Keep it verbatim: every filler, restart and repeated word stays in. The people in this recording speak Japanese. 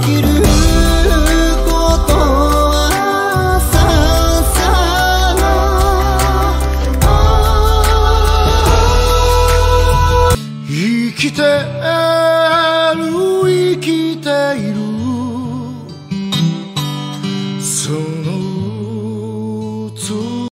きることはささな生きて